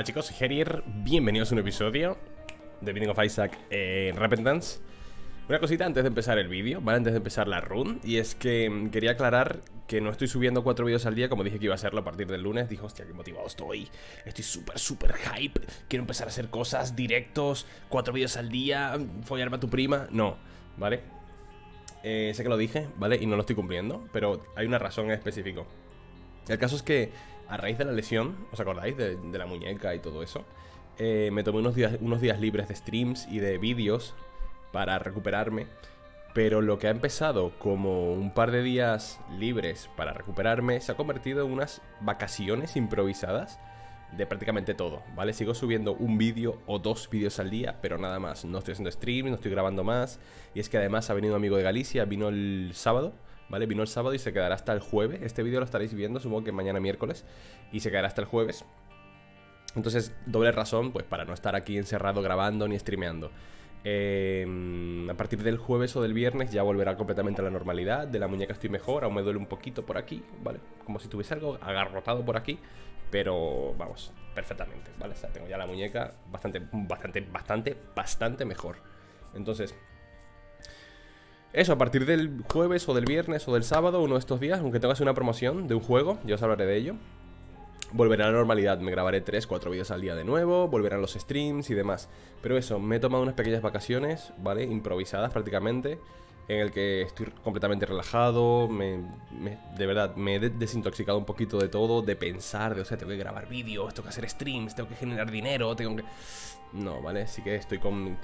Hola chicos, soy Herier, bienvenidos a un episodio de Binding of Isaac en Repentance. Una cosita antes de empezar el vídeo, ¿vale? Antes de empezar la run. Y es que quería aclarar que no estoy subiendo 4 vídeos al día como dije que iba a hacerlo a partir del lunes. Dije, hostia, qué motivado estoy. Estoy súper hype. Quiero empezar a hacer cosas, directos, 4 vídeos al día, follarme a tu prima. No, ¿vale? Sé que lo dije, ¿vale? Y no lo estoy cumpliendo, pero hay una razón en específico. El caso es que a raíz de la lesión, ¿os acordáis? De la muñeca y todo eso, me tomé unos días libres de streams y de vídeos para recuperarme. Pero lo que ha empezado como un par de días libres para recuperarme se ha convertido en unas vacaciones improvisadas de prácticamente todo, ¿vale? Sigo subiendo un vídeo o 2 vídeos al día, pero nada más. No estoy haciendo streams, no estoy grabando más. Y es que además ha venido un amigo de Galicia, vino el sábado, ¿vale? Vino el sábado y se quedará hasta el jueves. Este vídeo lo estaréis viendo, supongo que mañana miércoles, y se quedará hasta el jueves. Entonces, doble razón, pues para no estar aquí encerrado grabando ni streameando. A partir del jueves o del viernes ya volverá completamente a la normalidad. De la muñeca estoy mejor, aún me duele un poquito por aquí, ¿vale? Como si tuviese algo agarrotado por aquí, pero vamos, perfectamente, ¿vale? O sea, tengo ya la muñeca bastante mejor. Entonces, eso, a partir del jueves o del viernes o del sábado, uno de estos días, aunque tengas una promoción de un juego, ya os hablaré de ello, volverá a la normalidad, me grabaré 3-4 vídeos al día de nuevo, volverán los streams y demás. Pero eso, me he tomado unas pequeñas vacaciones, ¿vale? Improvisadas prácticamente, en el que estoy completamente relajado, de verdad, me he desintoxicado un poquito de todo, de pensar, o sea, tengo que grabar vídeos, tengo que hacer streams, tengo que generar dinero, tengo que... No, ¿vale? Sí que estoy con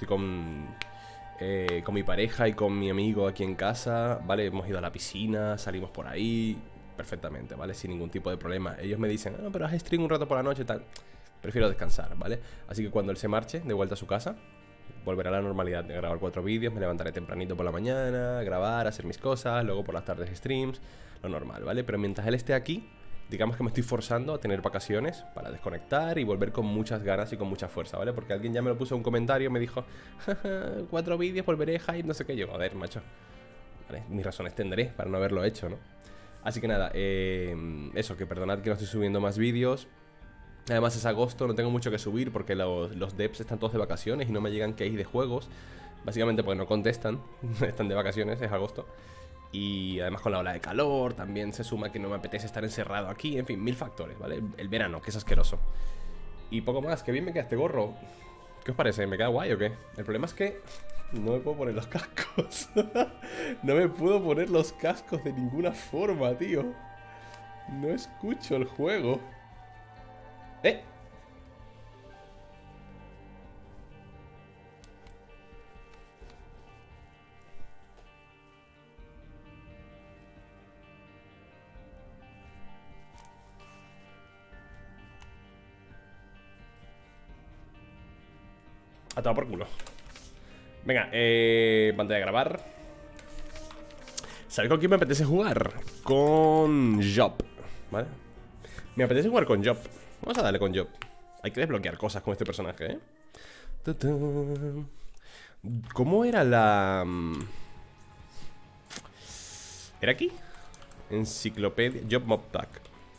mi pareja y con mi amigo aquí en casa, ¿vale? Hemos ido a la piscina, salimos por ahí perfectamente, ¿vale? Sin ningún tipo de problema. Ellos me dicen, no, pero haz stream un rato por la noche y tal. Prefiero descansar, ¿vale? Así que cuando él se marche de vuelta a su casa, volverá a la normalidad de grabar 4 vídeos, me levantaré tempranito por la mañana, grabar, hacer mis cosas, luego por las tardes streams, lo normal, ¿vale? Pero mientras él esté aquí, digamos que me estoy forzando a tener vacaciones para desconectar y volver con muchas ganas y con mucha fuerza, ¿vale? Porque alguien ya me lo puso en un comentario, me dijo, 4 vídeos, volveré, hype, no sé qué. Yo, a ver, macho, ¿vale? Mis razones tendré para no haberlo hecho, ¿no? Así que nada, eso, que perdonad que no estoy subiendo más vídeos. Además es agosto, no tengo mucho que subir porque los devs están todos de vacaciones y no me llegan keys de juegos. Básicamente porque no contestan, están de vacaciones, es agosto. Y además con la ola de calor también se suma que no me apetece estar encerrado aquí. En fin, 1000 factores, ¿vale? El verano, que es asqueroso. Y poco más, que bien me queda este gorro. ¿Qué os parece? ¿Me queda guay o qué? El problema es que no me puedo poner los cascos. No me puedo poner los cascos de ninguna forma, tío. No escucho el juego. A tomar por culo. Venga, pantalla de grabar. ¿Sabéis con quién me apetece jugar? Con Job, ¿vale? Me apetece jugar con Job. Vamos a darle con Job. Hay que desbloquear cosas con este personaje, ¿eh? ¿Cómo era la...? ¿Era aquí? Enciclopedia... Job Mob Pack.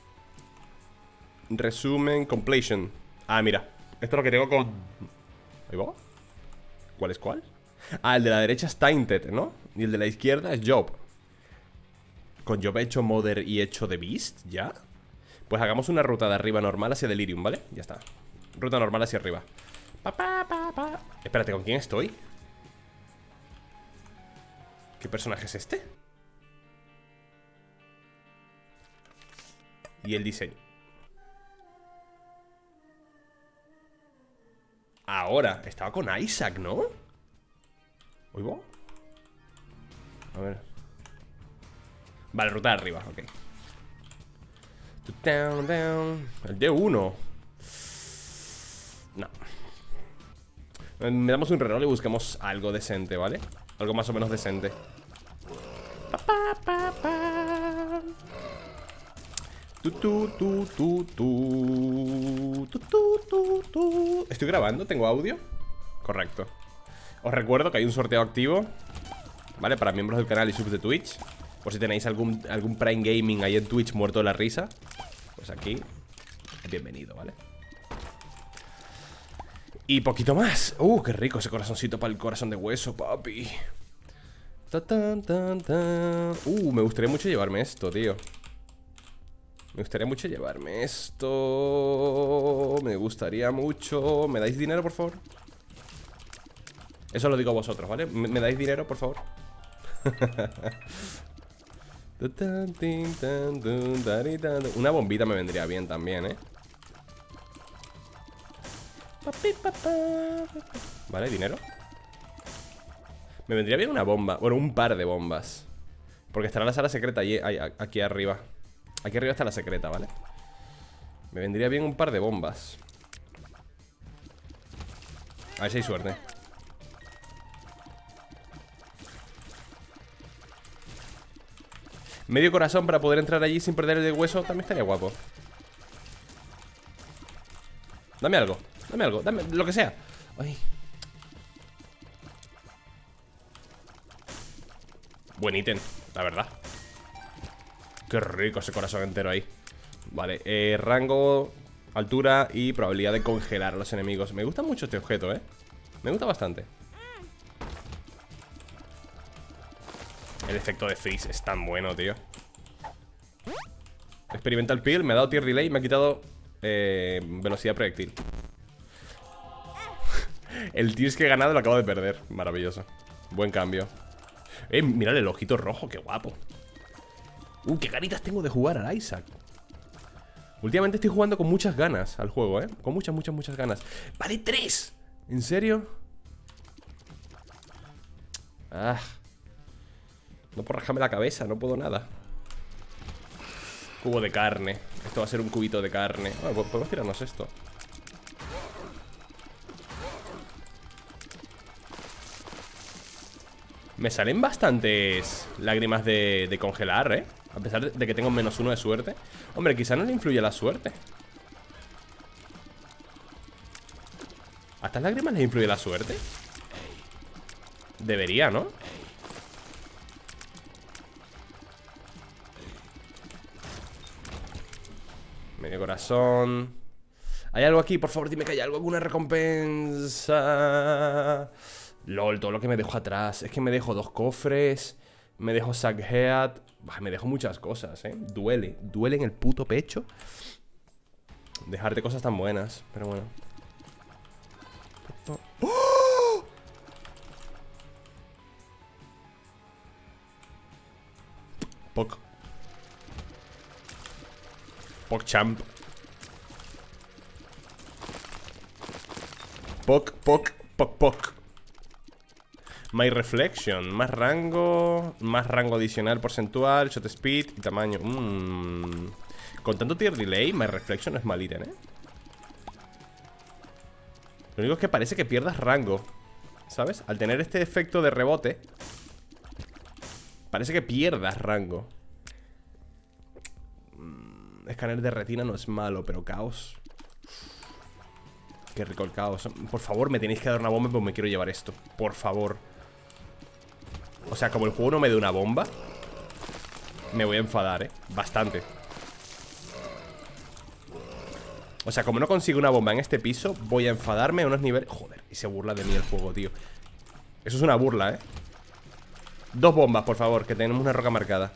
Resumen, completion. Ah, mira. Esto es lo que tengo con... ¿Ahí va? ¿Cuál es cuál? Ah, el de la derecha es Tainted, ¿no? Y el de la izquierda es Job. Con Job he hecho Mother y he hecho The Beast, ¿ya? Pues hagamos una ruta de arriba normal hacia Delirium, ¿vale? Ya está. Ruta normal hacia arriba. Espérate, ¿con quién estoy? ¿Qué personaje es este? Y el diseño. Ahora, estaba con Isaac, ¿no? ¿Oigo? A ver. Vale, ruta de arriba, ok. El D1. No. Me damos un reroll y buscamos algo decente, ¿vale? Algo más o menos decente. ¿Estoy grabando? ¿Tengo audio? Correcto. Os recuerdo que hay un sorteo activo, ¿vale? Para miembros del canal y subs de Twitch. Por si tenéis algún Prime Gaming ahí en Twitch muerto de la risa, pues aquí, bienvenido, ¿vale? Y poquito más. Qué rico ese corazoncito para el corazón de hueso, papi. Me gustaría mucho llevarme esto, tío. Me gustaría mucho llevarme esto. Me gustaría mucho. ¿Me dais dinero, por favor? Eso lo digo a vosotros, ¿vale? ¿Me dais dinero, por favor? Una bombita me vendría bien también, ¿eh? Vale, dinero. Me vendría bien una bomba. Bueno, un par de bombas. Porque estará la sala secreta allí, aquí arriba. Aquí arriba está la secreta, ¿vale? Me vendría bien un par de bombas. A ver si hay suerte. Medio corazón para poder entrar allí sin perder el hueso también estaría guapo. Dame algo, dame lo que sea. Ay. Buen ítem, la verdad. Qué rico ese corazón entero ahí. Vale, rango, altura y probabilidad de congelar a los enemigos. Me gusta mucho este objeto, me gusta bastante. El efecto de freeze es tan bueno, tío. Experimental Peel, me ha dado tier delay y me ha quitado velocidad proyectil. El tears que he ganado lo acabo de perder. Maravilloso. Buen cambio. Mirad el ojito rojo, qué guapo. Qué ganitas tengo de jugar al Isaac. Últimamente estoy jugando con muchas ganas al juego, con muchas ganas. Vale, 3. ¿En serio? No puedo rajarme la cabeza, no puedo nada. Cubo de carne. Esto va a ser un cubito de carne. Podemos tirarnos esto. Me salen bastantes lágrimas de congelar, a pesar de que tengo -1 de suerte. Hombre, quizá no le influye la suerte. ¿A estas lágrimas les influye la suerte? Debería, ¿no? Medio corazón. ¿Hay algo aquí? Por favor, dime que hay algo, alguna recompensa. LOL, todo lo que me dejo atrás. Es que me dejo 2 cofres. Me dejo Sackhead. Me dejo muchas cosas, Duele en el puto pecho dejarte cosas tan buenas. Pero bueno. ¡Oh! PogChamp. Poc. My Reflection, más rango adicional porcentual, shot speed y tamaño. Con tanto tier delay, My Reflection no es mal ítem, Lo único es que parece que pierdas rango, ¿sabes? Al tener este efecto de rebote, parece que pierdas rango. Escáner de retina no es malo, pero caos. Qué rico el caos. Por favor, me tenéis que dar una bomba, pues me quiero llevar esto. Por favor. O sea, como el juego no me dé una bomba, me voy a enfadar, bastante. O sea, como no consigo una bomba en este piso, voy a enfadarme a unos niveles... Joder, y se burla de mí el juego, tío. Eso es una burla, 2 bombas, por favor, que tenemos una roca marcada.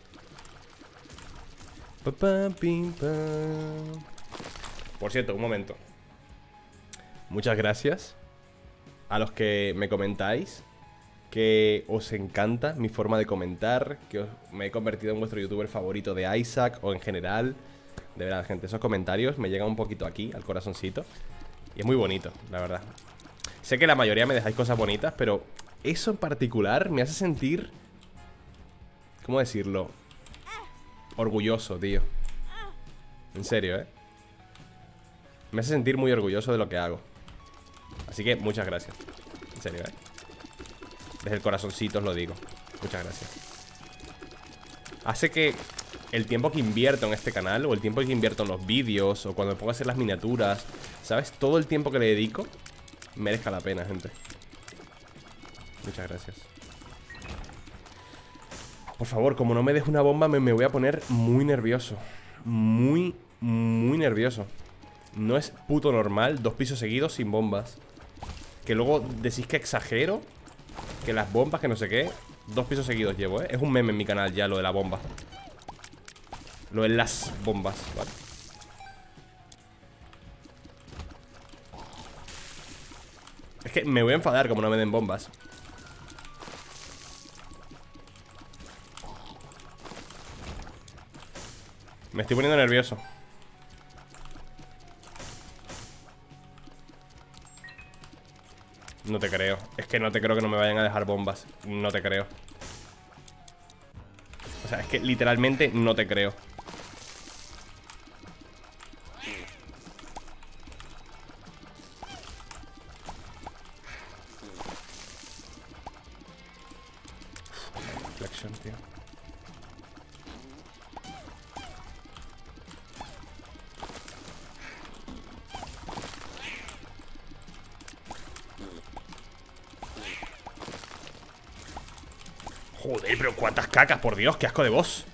Por cierto, un momento. Muchas gracias a los que me comentáis que os encanta mi forma de comentar, que me he convertido en vuestro youtuber favorito de Isaac o en general. De verdad, gente, esos comentarios me llegan un poquito aquí, al corazoncito. Y es muy bonito, la verdad. Sé que la mayoría me dejáis cosas bonitas, pero eso en particular me hace sentir... ¿Cómo decirlo? Orgulloso, tío. En serio, me hace sentir muy orgulloso de lo que hago. Así que muchas gracias. En serio, desde el corazoncito os lo digo. Muchas gracias. Hace que el tiempo que invierto en este canal, o el tiempo que invierto en los vídeos, o cuando me pongo a hacer las miniaturas, ¿sabes? Todo el tiempo que le dedico merezca la pena, gente. Muchas gracias. Por favor, como no me deje una bomba, me voy a poner muy nervioso. Muy nervioso. No es puto normal 2 pisos seguidos sin bombas. Que luego decís que exagero. Que las bombas, que no sé qué. 2 pisos seguidos llevo, ¿eh? Es un meme en mi canal ya lo de la bomba. Lo de las bombas, ¿vale? Es que me voy a enfadar como no me den bombas. Me estoy poniendo nervioso. No te creo. Es que no te creo que no me vayan a dejar bombas. No te creo. O sea, es que literalmente no te creo. Reflexión, tío. Joder, pero cuántas cacas, por Dios, qué asco de boss.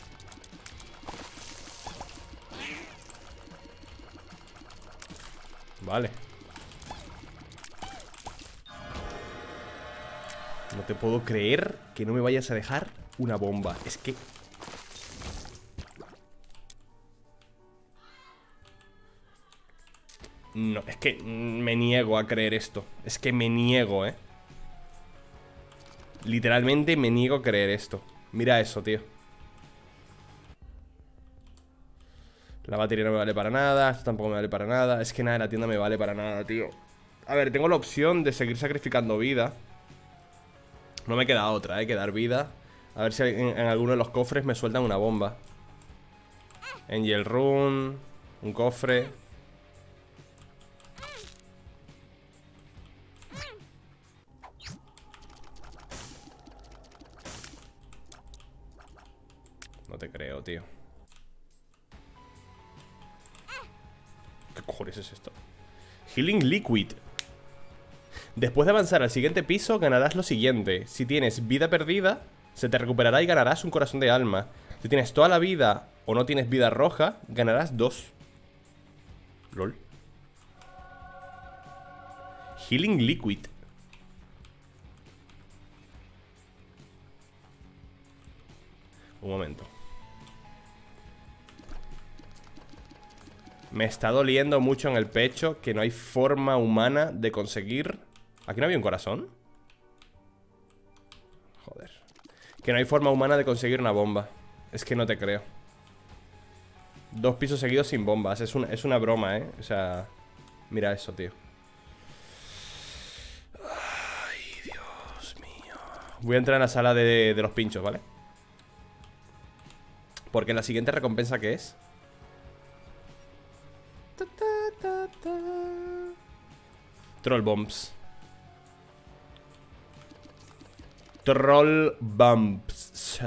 Vale. No te puedo creer que no me vayas a dejar una bomba. Es que... No, es que me niego a creer esto. Es que me niego, literalmente me niego a creer esto. Mira eso, tío. La batería no me vale para nada. Esto tampoco me vale para nada. Es que nada de la tienda me vale para nada, tío. A ver, tengo la opción de seguir sacrificando vida. No me queda otra, que dar vida. A ver si en alguno de los cofres me sueltan una bomba. Angel Rune. Un cofre. No te creo, tío. ¿Qué cojones es esto? Healing Liquid. Después de avanzar al siguiente piso, ganarás lo siguiente. Si tienes vida perdida, se te recuperará y ganarás un corazón de alma. Si tienes toda la vida o no tienes vida roja, ganarás 2. LOL. Healing Liquid. Un momento. Me está doliendo mucho en el pecho que no hay forma humana de conseguir... ¿Aquí no había un corazón? Joder. Que no hay forma humana de conseguir una bomba. Es que no te creo. 2 pisos seguidos sin bombas. Es una broma, O sea... Mira eso, tío. Ay, Dios mío. Voy a entrar en la sala de los pinchos, ¿vale? Porque la siguiente recompensa, ¿qué es? Troll Bombs. Troll Bombs.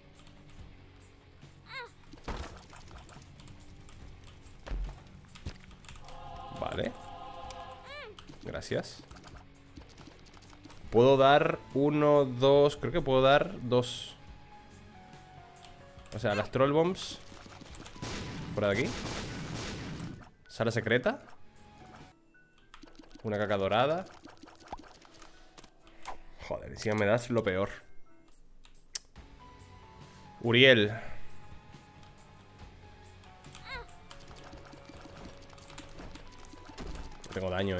Vale. Gracias. Puedo dar 1, 2. Creo que puedo dar 2. O sea, las Troll Bombs. Por aquí. Sala secreta. Una caca dorada. Joder, encima me das lo peor. Uriel. No tengo daño,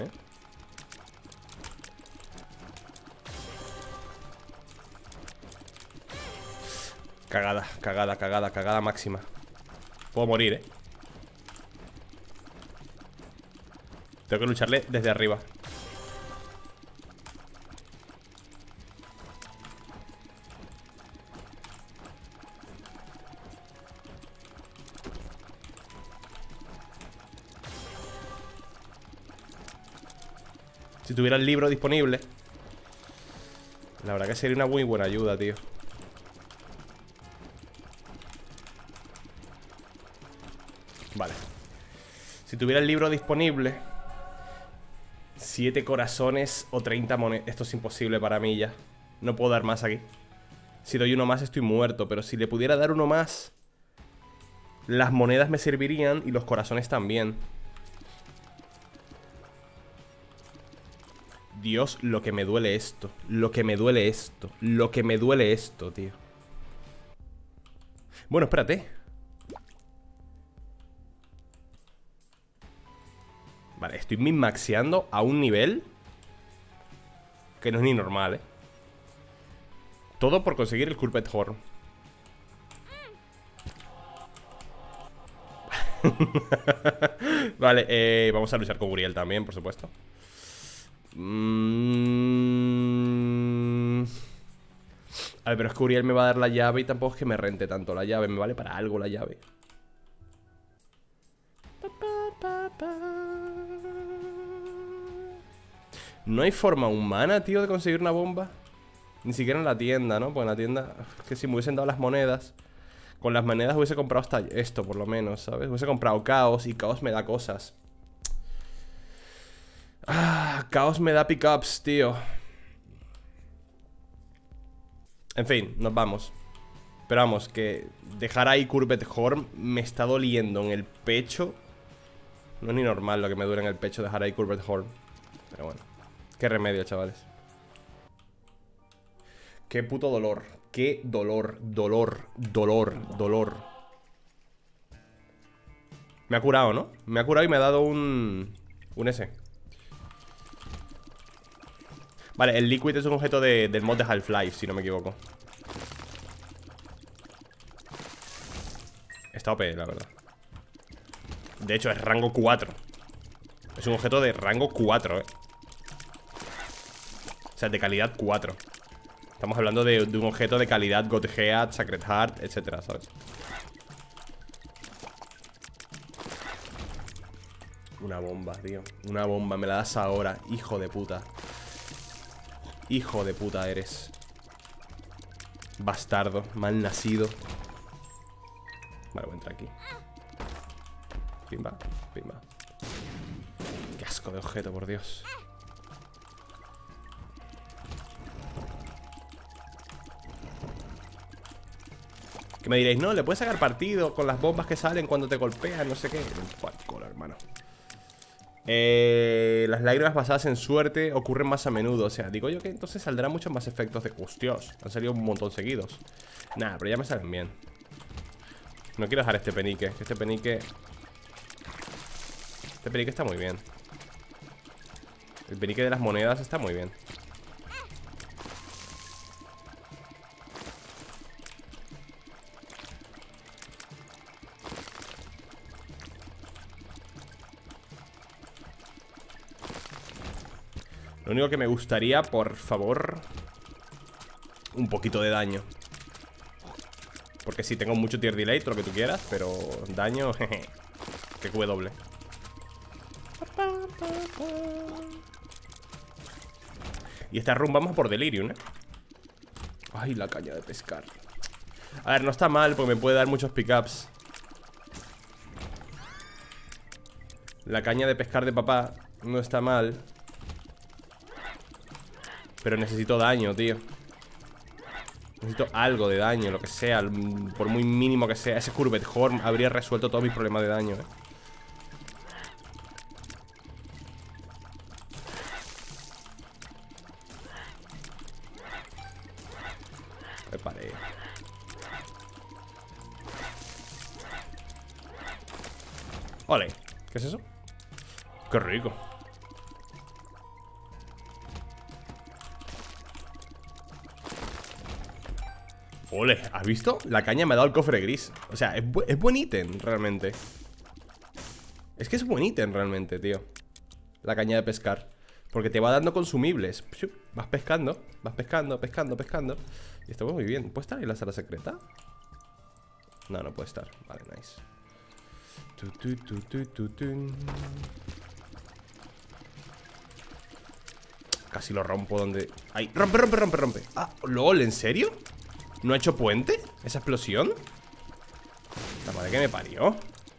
Cagada, cagada, cagada, cagada máxima. Puedo morir, Tengo que lucharle desde arriba. Si tuviera el libro disponible, la verdad que sería una muy buena ayuda, tío. Vale. Si tuviera el libro disponible, 7 corazones o 30 monedas. Esto es imposible para mí ya. No puedo dar más aquí. Si doy uno más estoy muerto. Pero si le pudiera dar uno más, las monedas me servirían y los corazones también. Dios, lo que me duele esto. Lo que me duele esto. Lo que me duele esto, tío. Bueno, espérate. Vale, estoy min-maxeando a un nivel que no es ni normal, Todo por conseguir el Curbed Horn. Vale, vamos a luchar con Uriel también, por supuesto. A ver, pero es que Uriel me va a dar la llave y tampoco es que me rente tanto la llave. Me vale para algo la llave. No hay forma humana, tío, de conseguir una bomba. Ni siquiera en la tienda, ¿no? Porque en la tienda... Es que si me hubiesen dado las monedas... Con las monedas hubiese comprado hasta esto, por lo menos, ¿sabes? Hubiese comprado Caos y Caos me da cosas. Caos me da pickups, tío. En fin, nos vamos. Pero vamos, que dejar ahí Curbed Horn me está doliendo en el pecho. No es ni normal lo que me duele en el pecho dejar ahí Curbed Horn. Pero bueno, qué remedio, chavales. Qué puto dolor. Qué dolor, dolor, dolor, dolor. Me ha curado, ¿no? Me ha curado y me ha dado un S. Vale, el Liquid es un objeto del mod de Half-Life, si no me equivoco. Está OP, la verdad. De hecho, es rango 4. Es un objeto de rango 4, O sea, de calidad 4. Estamos hablando de un objeto de calidad Godhead, Sacred Heart, etcétera, ¿sabes? Una bomba, tío. Una bomba, me la das ahora. Hijo de puta. Hijo de puta eres. Bastardo, mal nacido. Vale, voy a entrar aquí. Pimba, pimba. Qué asco de objeto, por Dios. Que me diréis, no, le puedes sacar partido con las bombas que salen cuando te golpean, no sé qué. ¿Cuál cola, hermano? Las lágrimas basadas en suerte ocurren más a menudo. O sea, digo yo que entonces saldrán muchos más efectos de... Hostios, han salido un montón seguidos. Nah, pero ya me salen bien. No quiero dejar este penique, que este penique... Este penique está muy bien. El penique de las monedas está muy bien. Lo único que me gustaría, por favor, un poquito de daño. Porque sí, tengo mucho tier delay, todo lo que tú quieras, pero daño, jeje. Que W. Y esta run vamos por Delirium, Ay, la caña de pescar. A ver, no está mal porque me puede dar muchos pickups. La caña de pescar de papá no está mal. Pero necesito daño, tío. Necesito algo de daño, lo que sea. Por muy mínimo que sea. Ese Curbed Horn habría resuelto todos mis problemas de daño, Me paré. Ole, ¿qué es eso? Qué rico. Ole, ¿has visto? La caña me ha dado el cofre gris. O sea, es buen ítem, realmente. Es que es buen ítem, realmente, tío. La caña de pescar. Porque te va dando consumibles. Vas pescando, pescando. Y esto va muy bien. ¿Puede estar ahí la sala secreta? No, no puede estar. Vale, nice. Casi lo rompo donde... ¡Ay! ¡Rompe! Ah, LOL, ¿en serio? ¿No ha hecho puente? ¿Esa explosión? La madre que me parió.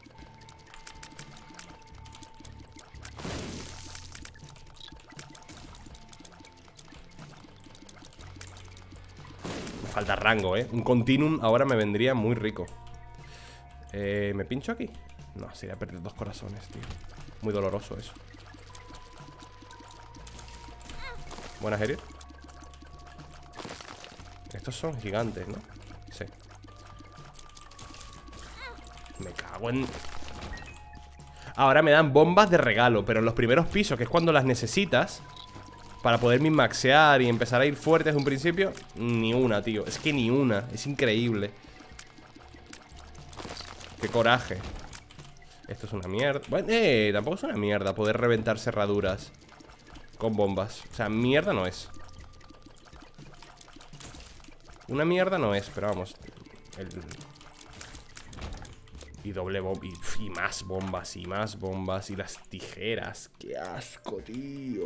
Me falta rango, Un continuum ahora me vendría muy rico. ¿Me pincho aquí? No, sería perder 2 corazones, tío. Muy doloroso eso. Buenas, Eric. Estos son gigantes, ¿no? Sí. Me cago en... Ahora me dan bombas de regalo, pero en los primeros pisos, que es cuando las necesitas para poder min-maxear y empezar a ir fuerte desde un principio, ni una, tío. Es que ni una. Es increíble. Qué coraje. Esto es una mierda. Bueno, tampoco es una mierda poder reventar cerraduras con bombas. O sea, mierda no es. Una mierda no es, pero vamos. Y doble bomba. Y más bombas, y más bombas. Y las tijeras. Qué asco, tío.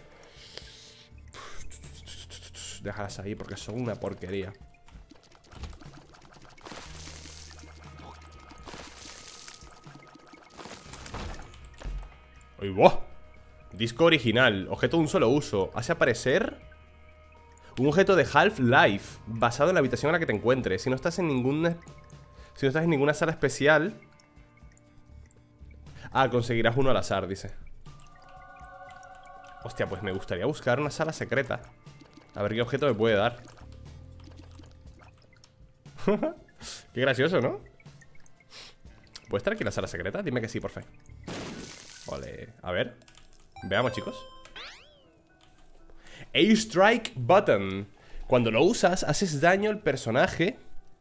Déjalas ahí porque son una porquería. ¡Ay, buah! Disco original, objeto de un solo uso. Hace aparecer un objeto de Half-Life basado en la habitación en la que te encuentres. Si no estás en ninguna sala especial, conseguirás uno al azar, dice. Hostia, pues me gustaría buscar una sala secreta. A ver qué objeto me puede dar. Qué gracioso, ¿no? ¿Puede estar aquí la sala secreta? Dime que sí, por fe. Vale, a ver. Veamos, chicos. A-Strike Button. Cuando lo usas, haces daño al personaje.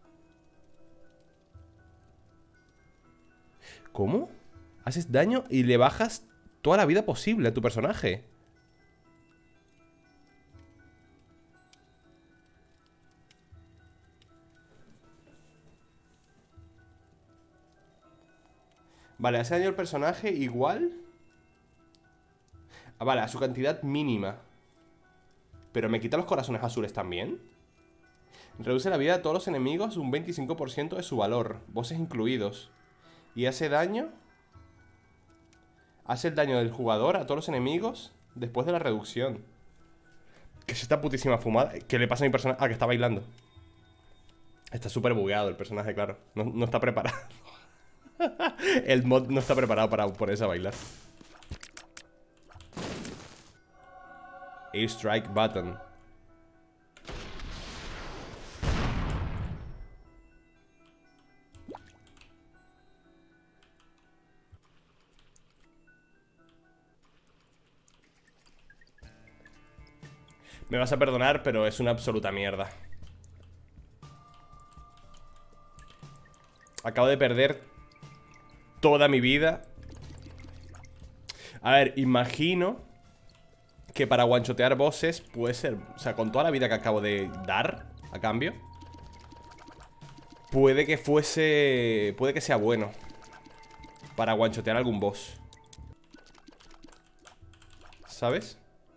¿Cómo? Haces daño y le bajas toda la vida posible a tu personaje. Vale, hace daño al personaje igual. Vale, a su cantidad mínima. Pero me quita los corazones azules también. Reduce la vida de todos los enemigos un 25% de su valor, voces incluidos. Y hace daño. Hace el daño del jugador a todos los enemigos después de la reducción. ¿Qué es esta putísima fumada? ¿Qué le pasa a mi personaje? Que está bailando. Está súper bugueado el personaje, claro. No está preparado. El mod no está preparado para ponerse a bailar. A-Strike Button. Me vas a perdonar, pero es una absoluta mierda. Acabo de perder toda mi vida. A ver, imagino que para guanchotear bosses puede ser... O sea, con toda la vida que acabo de dar a cambio, puede que fuese... Puede que sea bueno para guanchotear algún boss, ¿sabes?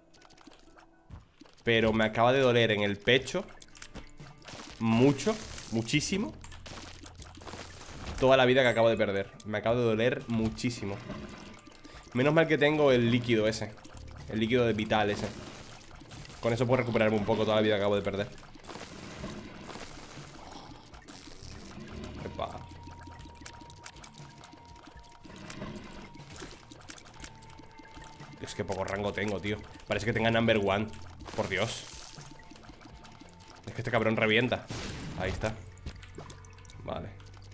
Pero me acaba de doler en el pecho mucho, muchísimo, toda la vida que acabo de perder. Me acaba de doler muchísimo. Menos mal que tengo el líquido ese, el líquido de vital ese. Con eso puedo recuperarme un poco toda la vida que acabo de perder. Epa. Es que poco rango tengo, tío. Parece que tenga number one. Por Dios. Es que este cabrón revienta. Ahí está. Vale.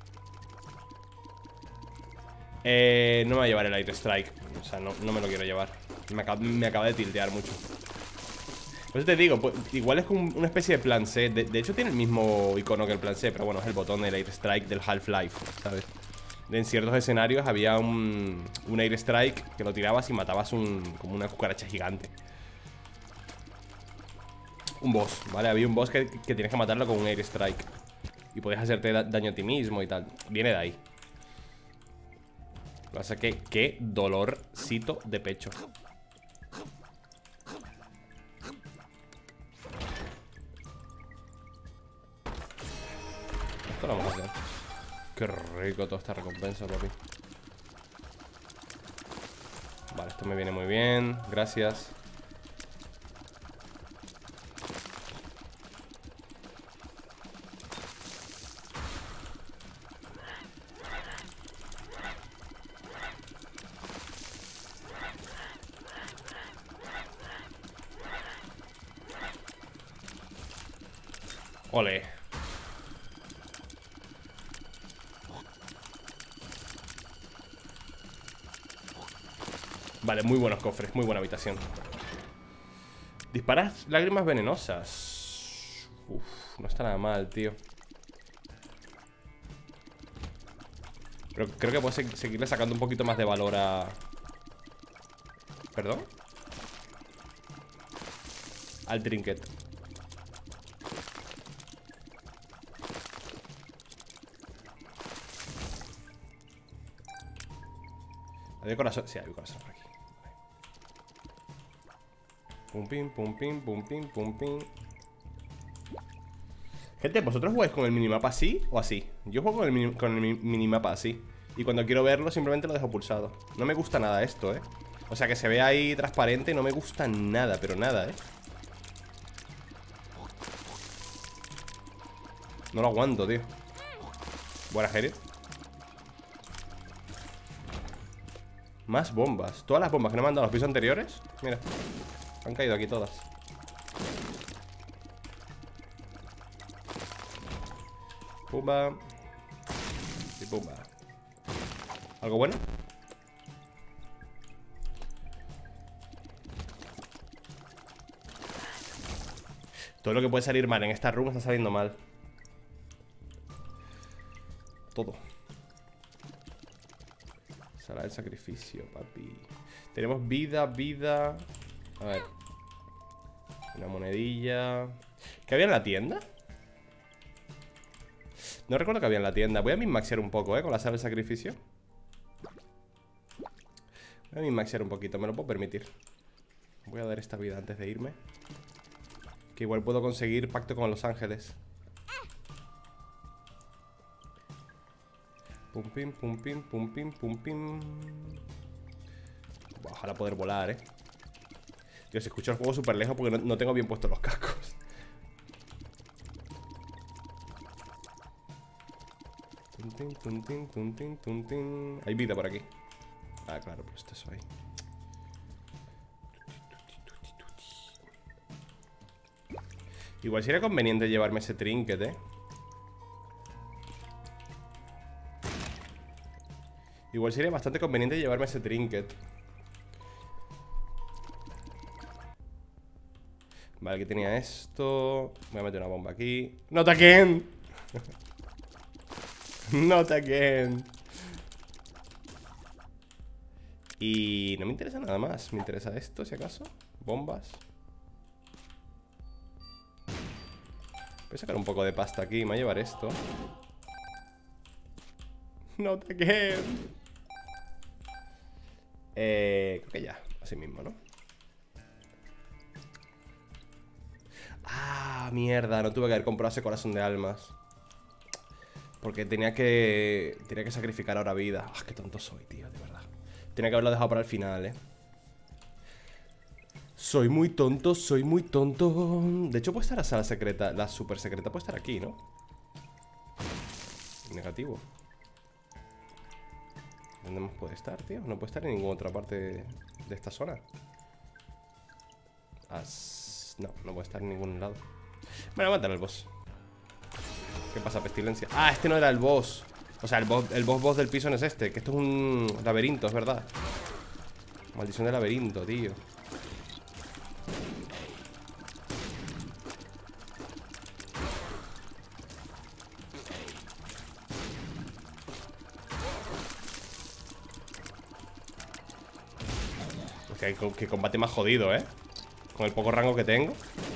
No me va a llevar el Air Strike. O sea, no me lo quiero llevar. Me acaba de tiltear mucho. Pues te digo, pues, igual es como una especie de plan C. De hecho tiene el mismo icono que el plan C, pero bueno, es el botón del Air Strike del Half-Life, ¿sabes? En ciertos escenarios había un Air Strike que lo tirabas y matabas como una cucaracha gigante. Un boss, ¿vale? Había un boss que tienes que matarlo con un Air Strike y podías hacerte daño a ti mismo y tal. Viene de ahí. Lo que pasa es que qué dolorcito de pecho. Esto lo vamos a hacer. Qué rico toda esta recompensa, papi. Vale, esto me viene muy bien. Gracias. Ole. Vale, muy buenos cofres, muy buena habitación. Disparas lágrimas venenosas. Uf, no está nada mal, tío. Pero creo que puedo seguirle sacando un poquito más de valor a... ¿Perdón? Al trinket. ¿Hay corazón? Sí, hay corazón por aquí. Pum, pim, pum, pim, pum, pim, pum, pim. Gente, ¿vosotros jugáis con el minimapa así o así? Yo juego con el minimapa así. Y cuando quiero verlo simplemente lo dejo pulsado. No me gusta nada esto, ¿eh? O sea, que se vea ahí transparente, no me gusta nada, pero nada, ¿eh? No lo aguanto, tío. Buena, Jerry. Más bombas. Todas las bombas que no me han dado los pisos anteriores. Mira, han caído aquí todas. Pumba. Y pumba. ¿Algo bueno? Todo lo que puede salir mal en esta room está saliendo mal. Todo. Sala del sacrificio, papi. Tenemos vida, vida. A ver. Una monedilla. ¿Qué había en la tienda? No recuerdo que había en la tienda. Voy a minmaxear un poco, con la sala del sacrificio. Voy a minmaxear un poquito, me lo puedo permitir. Voy a dar esta vida antes de irme. Que igual puedo conseguir pacto con los ángeles. Pum pim, pum pim, pum pim, pum pim. Ojalá poder volar, Dios, escucho el juego súper lejos porque no tengo bien puestos los cascos. Hay vida por aquí. Ah, claro, pues esto es ahí. Igual sería conveniente llevarme ese trinket, Igual sería bastante conveniente llevarme ese trinket. Vale, aquí tenía esto. Voy a meter una bomba aquí. ¡Not again! Not again. Y no me interesa nada más. Me interesa esto, si acaso. Bombas. Voy a sacar un poco de pasta aquí. Me voy a llevar esto. Not again. Creo que ya. Así mismo, ¿no? Ah, mierda. No tuve que haber comprado ese corazón de almas. Porque tenía que sacrificar ahora vida. Ah, qué tonto soy, tío, de verdad. Tenía que haberlo dejado para el final, Soy muy tonto, soy muy tonto. De hecho puede estar la sala secreta. La super secreta puede estar aquí, ¿no? Negativo. ¿Dónde más puede estar, tío? No puede estar en ninguna otra parte de esta zona. No, no puede estar en ningún lado. Bueno, matar al boss. ¿Qué pasa, pestilencia? Ah, este no era el boss. O sea, el boss del piso no es este. Que esto es un laberinto, es verdad. Maldición de laberinto, tío. Que combate más jodido, con el poco rango que tengo.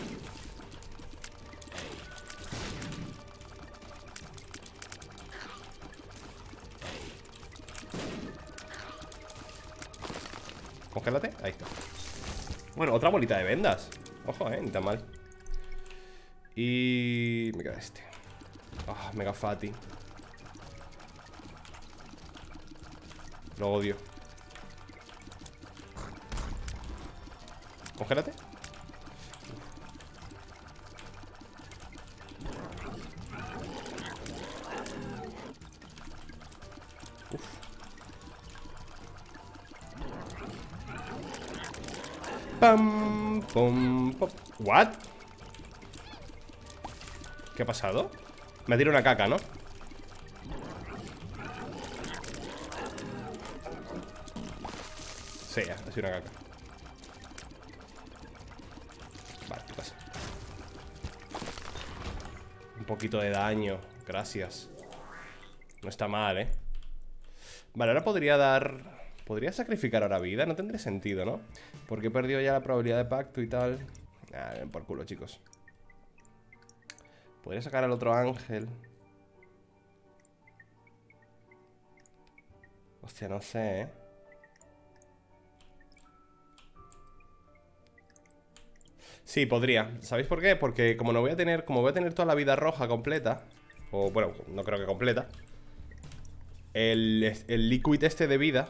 Congélate, ahí está. Bueno, otra bolita de vendas. Ojo, ni tan mal. Y... me queda este. Ah, mega fatty. Lo odio. Congélate. Uf. Pam, pum, pop. What? ¿Qué ha pasado? Me tira una caca, ¿no? Sí, ha sido una caca. Vale, ¿qué pasa? Un poquito de daño. Gracias. No está mal, ¿eh? Vale, ahora podría dar... Podría sacrificar ahora vida. No tendría sentido, ¿no? Porque he perdido ya la probabilidad de pacto y tal. Ah, ven por culo, chicos. Podría sacar al otro ángel. Hostia, no sé, ¿eh? Sí, podría. ¿Sabéis por qué? Porque como no voy a tener... Como voy a tener toda la vida roja completa. O bueno, no creo que completa. El liquid este de vida.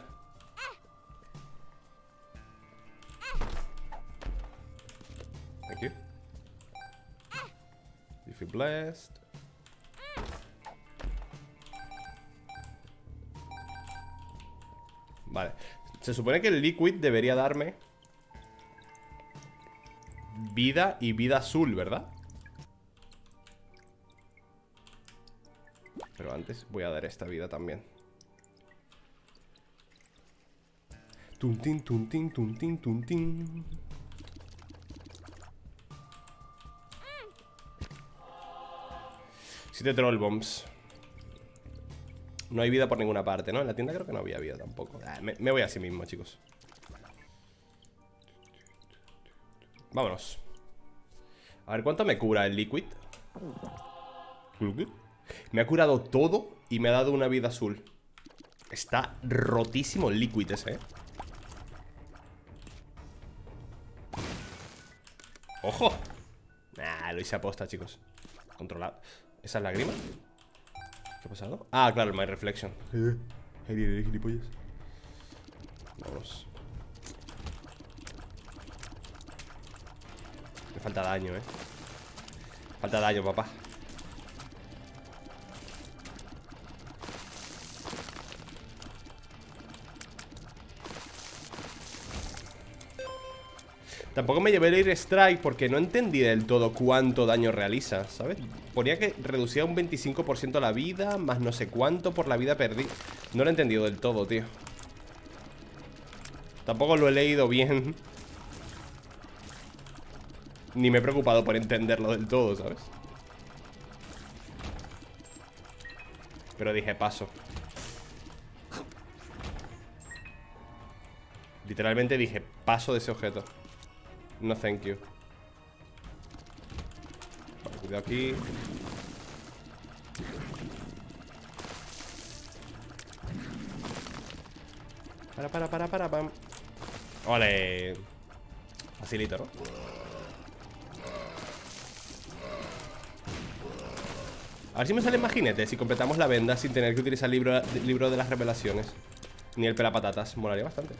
Thank you. You feel blessed. Vale. Se supone que el liquid debería darme vida y vida azul, ¿verdad? Pero antes voy a dar esta vida también. Tuntin, tuntin, tuntin, tuntin. Siete troll bombs. No hay vida por ninguna parte, ¿no? En la tienda creo que no había vida tampoco. Me voy así mismo, chicos. Vámonos. A ver, ¿cuánto me cura el liquid? Me ha curado todo y me ha dado una vida azul. Está rotísimo el liquid ese, ¿eh? ¡Ojo! Nah, lo hice aposta, chicos. Controlado. ¿Esa es lágrima? ¿Qué ha pasado? Ah, claro, el My Reflection. Gilipollas. Vámonos. Me falta daño, Falta daño, papá. Tampoco me llevé el Air Strike porque no entendí del todo cuánto daño realiza, ¿sabes? Ponía que reducía un 25% la vida, más no sé cuánto por la vida perdida. No lo he entendido del todo, tío. Tampoco lo he leído bien. Ni me he preocupado por entenderlo del todo, ¿sabes? Pero dije, paso. Literalmente dije, paso de ese objeto. No, thank you. Vale, cuidado aquí. Pam. Ole. Facilito, ¿no? A ver si me sale más jinetes si completamos la venda sin tener que utilizar el libro de las revelaciones. Ni el pelapatatas. Molaría bastante.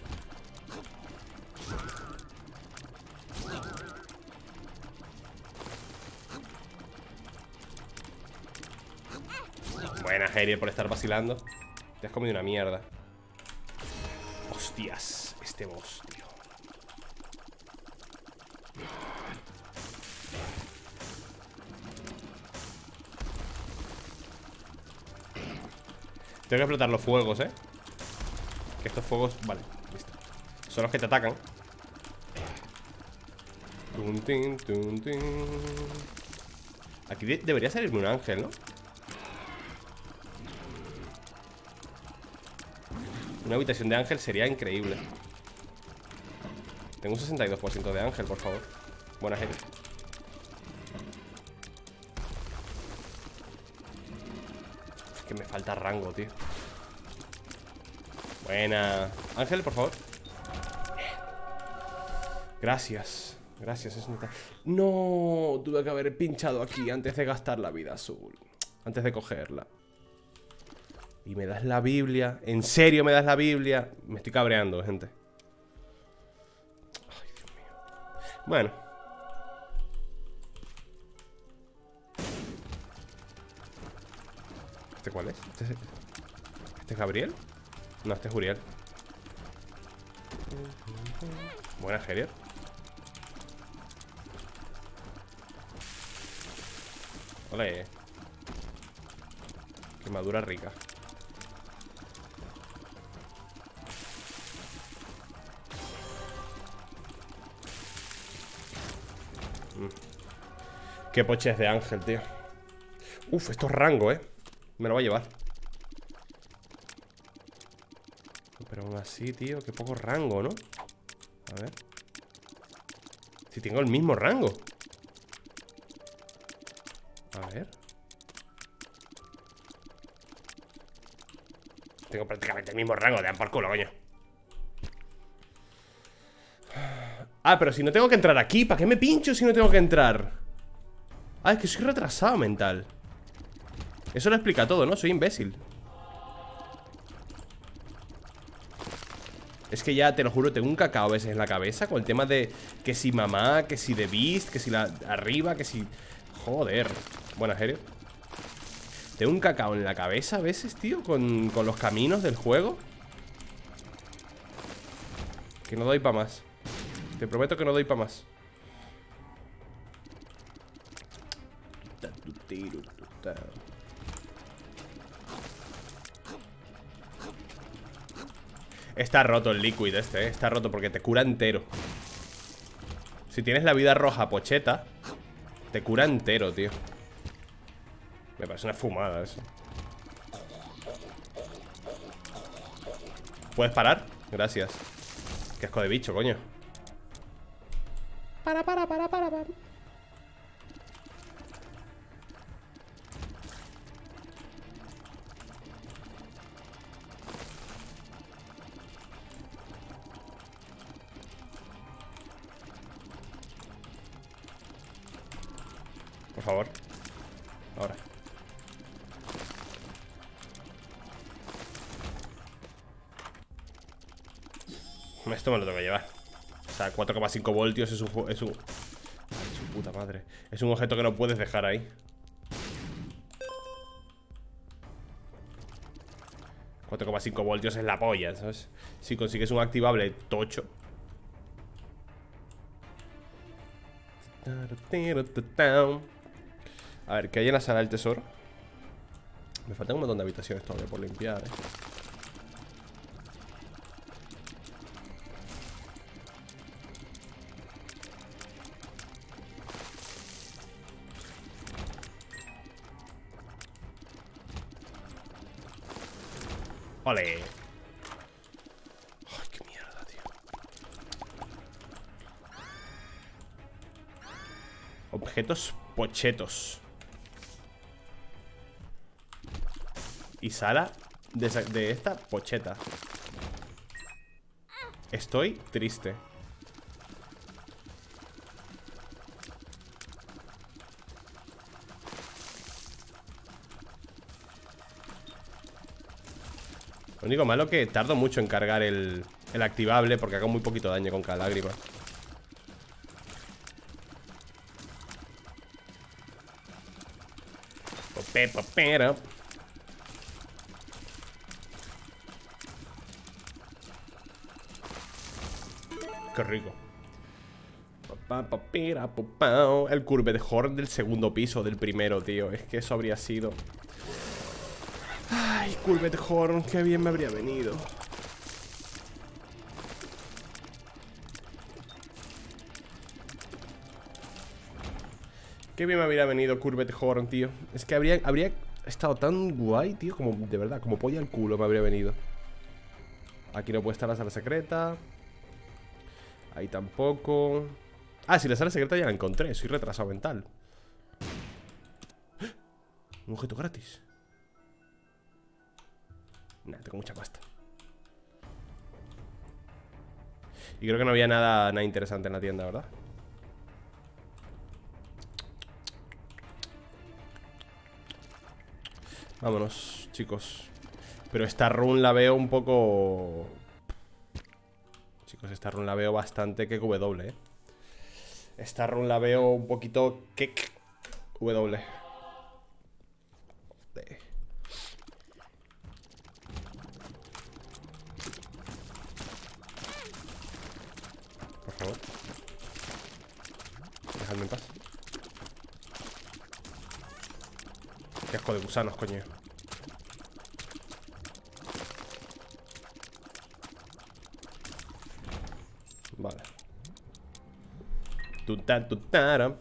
Buena, Herier, por estar vacilando. Te has comido una mierda. Hostias, este boss, tío. Tengo que explotar los fuegos, Que estos fuegos... Vale, listo. Son los que te atacan. Aquí debería salirme un ángel, ¿no? Una habitación de ángel sería increíble. Tengo un 62% de ángel, por favor. Buena gente. Es que me falta rango, tío. Buena. Ángel, por favor. Gracias. Gracias, es neta. No, tuve que haber pinchado aquí antes de gastar la vida azul. Antes de cogerla. Y me das la Biblia. ¿En serio me das la Biblia? Me estoy cabreando, gente. Ay, Dios mío. Bueno. ¿Este cuál es? ¿Este es Gabriel? No, este es Uriel. Buena, Herier. Ole. Quemadura rica. Qué poches de ángel, tío. Uf, esto es rango, me lo va a llevar. Pero aún así, tío, qué poco rango, ¿no? A ver. Si tengo el mismo rango. A ver. Tengo prácticamente el mismo rango, te dan por culo, coño. Ah, pero si no tengo que entrar aquí, ¿para qué me pincho si no tengo que entrar? Ah, es que soy retrasado mental. Eso lo explica todo, ¿no? Soy imbécil. Es que ya, te lo juro, tengo un cacao a veces en la cabeza con el tema de que si mamá, que si The Beast, que si la arriba, que si... Joder. Bueno, en serio. Tengo un cacao en la cabeza a veces, tío, con los caminos del juego. Que no doy para más. Te prometo que no doy para más. Está roto el liquid este, está roto porque te cura entero. Si tienes la vida roja pocheta, te cura entero, tío. Me parece una fumada eso. ¿Puedes parar? Gracias. Qué asco de bicho, coño. Para. Por favor. Ahora. Esto me lo tengo que llevar. O sea, 4,5 voltios es un... Ay, su puta madre. Es un objeto que no puedes dejar ahí. 4,5 voltios es la polla, ¿sabes? Si consigues un activable tocho. A ver, ¿qué hay en la sala del tesoro? Me faltan un montón de habitaciones todavía por limpiar, ¡Ole! Ay, qué mierda, tío. Objetos pochetos. Y sala de esta pocheta. Estoy triste. Lo único malo que tardo mucho en cargar el activable porque hago muy poquito daño con cada lágrima. Pero. Qué rico. El curve de Horn del segundo piso del primero, tío. Es que eso habría sido... Ay, Curvet Horn, qué bien me habría venido. Qué bien me habría venido Curvet Horn, tío. Es que habría estado tan guay, tío. Como, de verdad, como polla al culo me habría venido. Aquí no puede estar la sala secreta. Ahí tampoco. Ah, sí, la sala secreta ya la encontré. Soy retrasado mental. Un objeto gratis. Nah, tengo mucha pasta. Y creo que no había nada interesante en la tienda, ¿verdad? Vámonos, chicos. Pero esta run la veo un poco... Chicos, esta run la veo bastante que W, ¿eh? Esta run la veo un poquito que W. Por favor. Dejadme en paz. Qué asco de gusanos, coño. Vale. Tutara.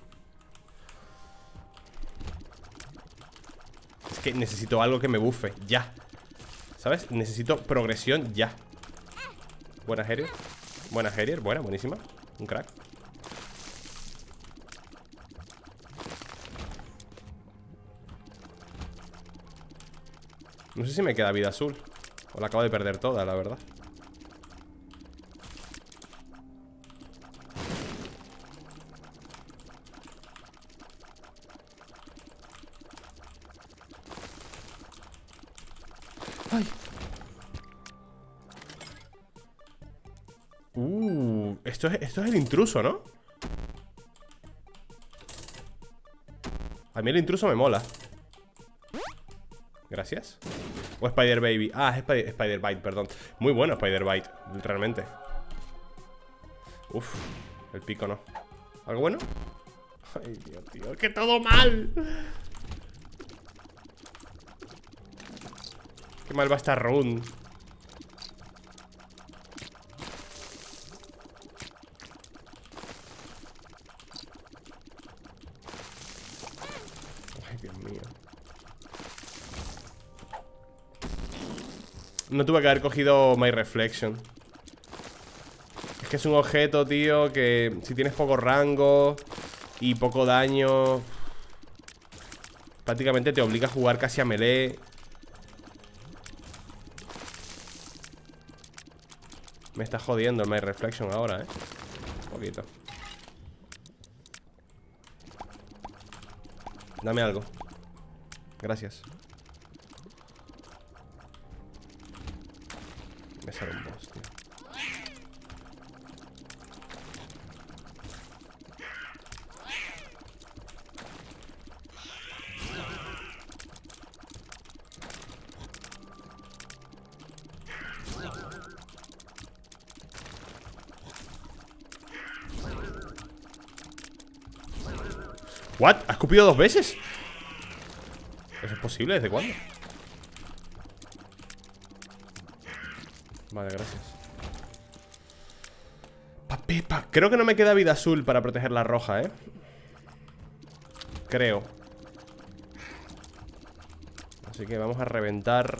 Es que necesito algo que me buffe, ya. ¿Sabes? Necesito progresión ya. Buena Harrier. Buena Harrier, buena, buenísima. Un crack. No sé si me queda vida azul o la acabo de perder toda, la verdad. ¡Ay! Esto es el intruso, ¿no? A mí el intruso me mola. Gracias. O Spider Baby. Ah, es Spider Bite, perdón. Muy bueno Spider Bite, realmente. Uf, el pico no. ¿Algo bueno? Ay, Dios, tío, que todo mal. Qué mal va esta run. Ay, Dios mío. No tuve que haber cogido My Reflection. Es que es un objeto, tío, que si tienes poco rango y poco daño, prácticamente te obliga a jugar casi a melee. Me está jodiendo el My Reflection ahora, un poquito. Dame algo. Gracias. Me sale un boss, tío. ¿What? ¿Ha escupido 2 veces? ¿Eso es posible? ¿Desde cuándo? Vale, gracias. Pepa. Creo que no me queda vida azul para proteger la roja, ¿eh? Creo. Así que vamos a reventar.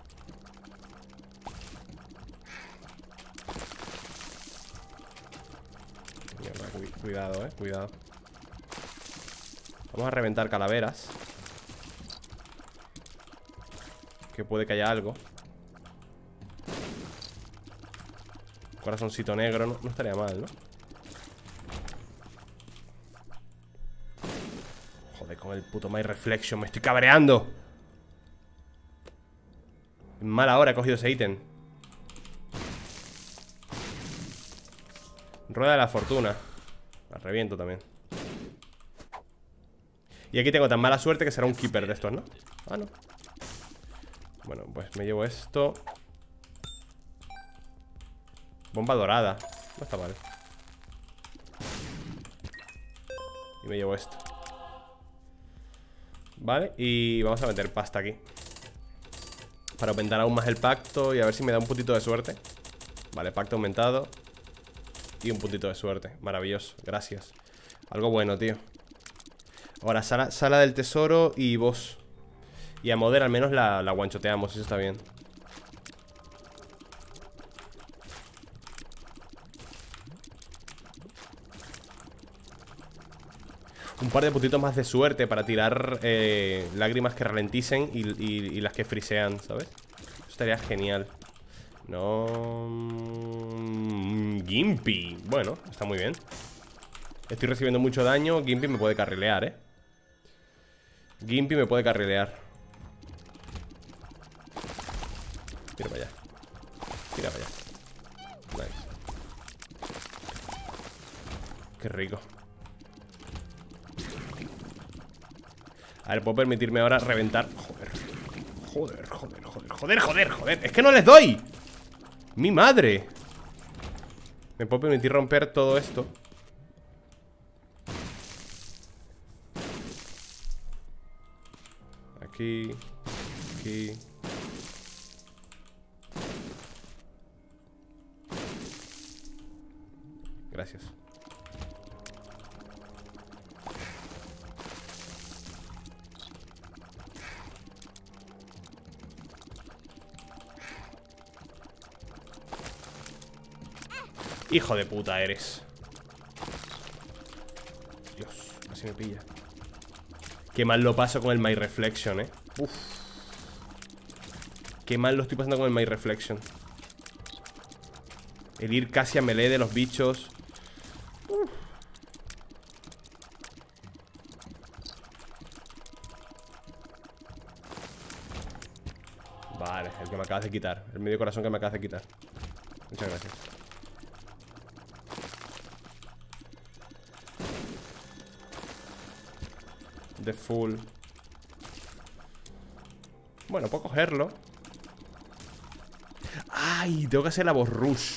Mierda, cuidado, cuidado. Vamos a reventar calaveras. Que puede que haya algo. Corazoncito negro, no estaría mal, ¿no? Joder, con el puto My Reflection, me estoy cabreando. En mala hora he cogido ese ítem. Rueda de la fortuna. La reviento también. Y aquí tengo tan mala suerte que será un keeper de estos, ¿no? Ah, no. Bueno, pues me llevo esto. Bomba dorada. No está mal. Y me llevo esto. Vale, y vamos a meter pasta aquí para aumentar aún más el pacto y a ver si me da un puntito de suerte. Vale, pacto aumentado. Y un puntito de suerte, maravilloso, gracias. Algo bueno, tío. Ahora, sala del tesoro y boss. Y a Mother al menos la guanchoteamos, eso está bien. Un par de puntitos más de suerte para tirar lágrimas que ralenticen y las que frisean, ¿sabes? Eso estaría genial. No... Gimpy. Bueno, está muy bien. Estoy recibiendo mucho daño. Gimpy me puede carrilear, Gimpy me puede carrilear. Tira para allá. Tira para allá. Nice. Qué rico. A ver, puedo permitirme ahora reventar. Joder. Es que no les doy. Mi madre. Me puedo permitir romper todo esto. Aquí. Aquí. Gracias. Hijo de puta eres. Dios, casi me pilla. Qué mal lo paso con el My Reflection, Uf. Qué mal lo estoy pasando con el My Reflection. El ir casi a melee de los bichos. Uf. Vale, el que me acabas de quitar. El medio corazón que me acabas de quitar. Muchas gracias. De full. Bueno, puedo cogerlo. ¡Ay! Tengo que hacer la boss rush.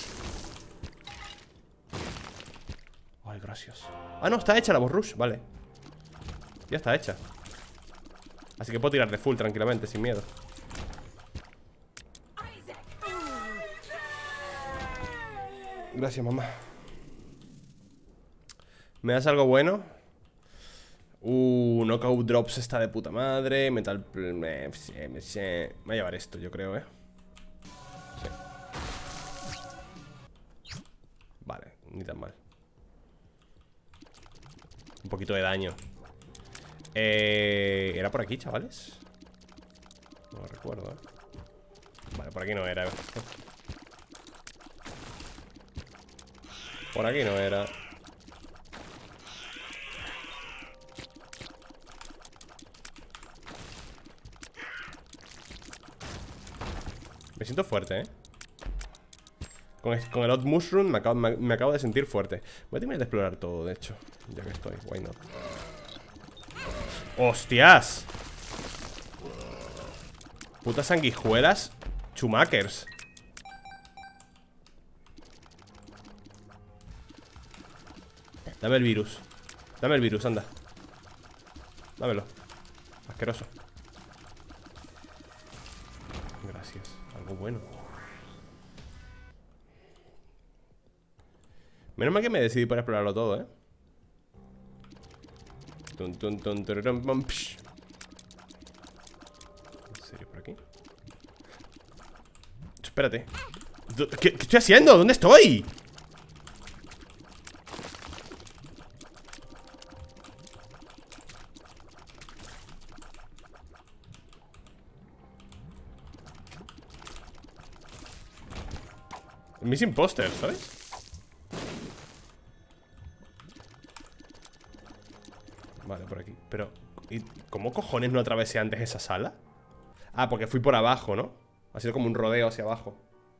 Ay, gracias. Ah, no, está hecha la boss rush, vale. Ya está hecha. Así que puedo tirar de full tranquilamente, sin miedo. Gracias, mamá. ¿Me das algo bueno? Knockout Drops está de puta madre. Metal... Me voy a llevar esto, yo creo, Sí. Vale, ni tan mal. Un poquito de daño. ¿Era por aquí, chavales? No lo recuerdo, Vale, por aquí no era. Por aquí no era. Me siento fuerte, Con el Odd Mushroom me acabo de sentir fuerte. Voy a terminar de explorar todo, de hecho. Ya que estoy, why not. ¡Hostias! Putas sanguijuelas chumakers. Dame el virus. Dame el virus, anda. Dámelo. Asqueroso. Gracias. Algo bueno. Menos mal que me decidí por explorarlo todo, ¿En serio por aquí? Espérate. ¿Qué estoy haciendo? ¿Dónde estoy? Mis imposters, ¿sabes? Vale, por aquí. Pero, ¿y cómo cojones no atravesé antes esa sala? Ah, porque fui por abajo, ¿no? Ha sido como un rodeo hacia abajo.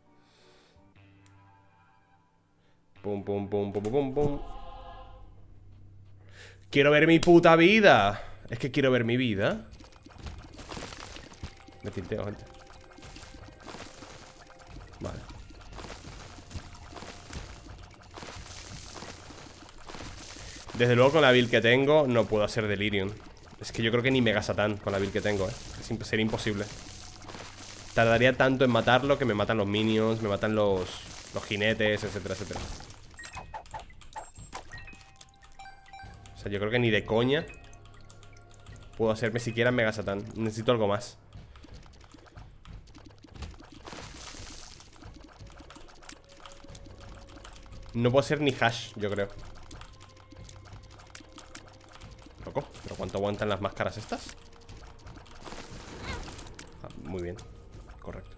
Pum, pum, pum, pum, pum, pum. Quiero ver mi puta vida. Es que quiero ver mi vida. Me tilteo, gente. Vale. Desde luego con la build que tengo no puedo hacer Delirium. Es que yo creo que ni Mega Satan con la build que tengo, sería imposible. Tardaría tanto en matarlo que me matan los minions, me matan los jinetes, etcétera, etcétera. O sea, yo creo que ni de coña puedo hacerme siquiera Mega Satan. Necesito algo más. No puedo hacer ni hash, yo creo. Loco, ¿pero cuánto aguantan las máscaras estas? Ah, muy bien, correcto.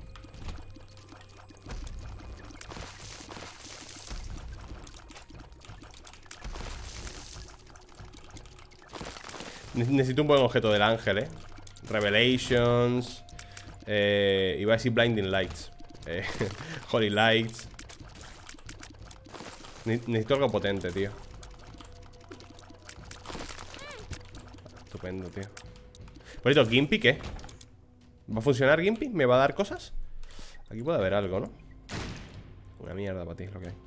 Necesito un buen objeto del ángel, Revelations. Iba a decir Blinding Lights. Holy Lights. Necesito algo potente, tío. Estupendo, tío. Por eso, ¿Gimpy qué? ¿Va a funcionar Gimpy? ¿Me va a dar cosas? Aquí puede haber algo, ¿no? Una mierda para ti es lo que hay.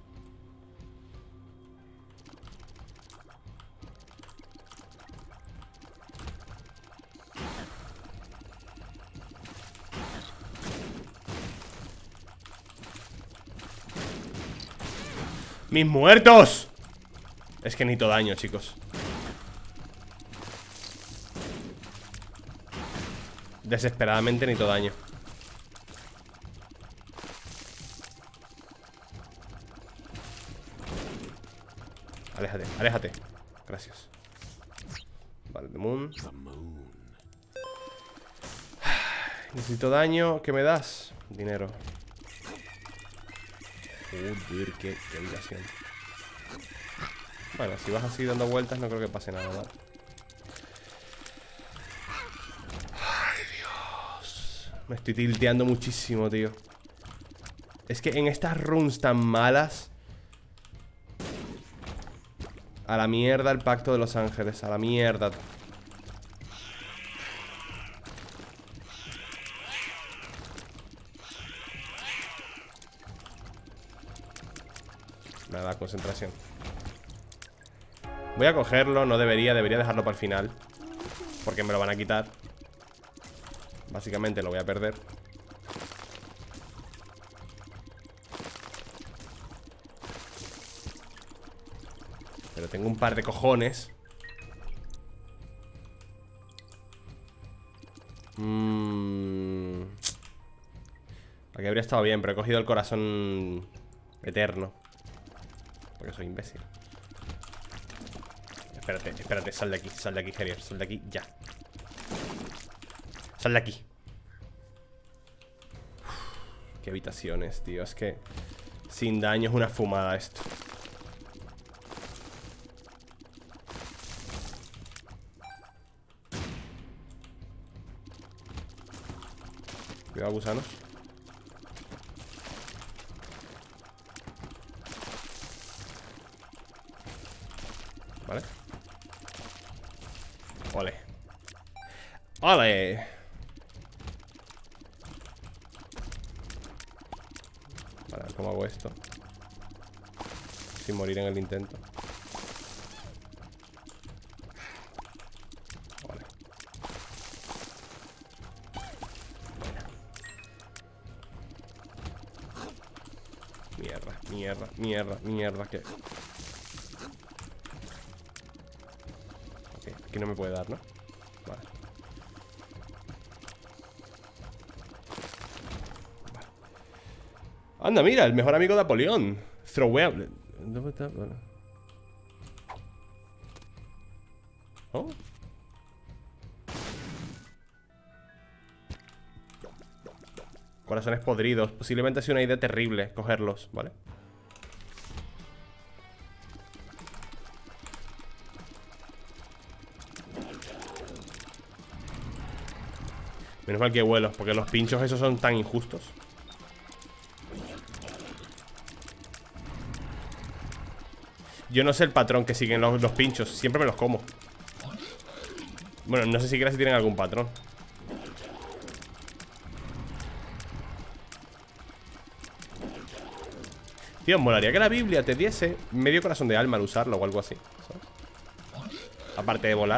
¡Mis muertos! Es que necesito daño, chicos. Desesperadamente necesito daño. Aléjate, aléjate. Gracias. Vale, The Moon. Necesito daño. ¿Qué me das? Dinero. Joder, qué habitación. Bueno, si vas así dando vueltas no creo que pase nada, ¿vale? Ay, Dios. Me estoy tilteando muchísimo, tío. Es que en estas runs tan malas... A la mierda el pacto de los ángeles. A la mierda. Nada, concentración. Voy a cogerlo, no debería dejarlo para el final. Porque me lo van a quitar. Básicamente lo voy a perder. Pero tengo un par de cojones. Aquí habría estado bien, pero he cogido el corazón eterno. Porque soy imbécil. Espérate, espérate, sal de aquí, Harrier. Sal de aquí, ya. Sal de aquí. Uf, qué habitaciones, tío. Es que sin daño es una fumada esto. Cuidado, gusanos. Vale. Ole. Ole. Vale, a ver cómo hago esto sin morir en el intento. Vale. Mierda, que... Ok, aquí no me puede dar, ¿no? Vale. Anda, mira, el mejor amigo de Apolión. Throwable. ¿Dónde está? Vale. Oh. Corazones podridos. Posiblemente ha sido una idea terrible cogerlos, ¿vale? Menos mal que vuelo, porque los pinchos esos son tan injustos. Yo no sé el patrón que siguen los pinchos. Siempre me los como. Bueno, no sé siquiera si tienen algún patrón. Tío, molaría que la Biblia te diese medio corazón de alma al usarlo o algo así, ¿sabes? Aparte de volar.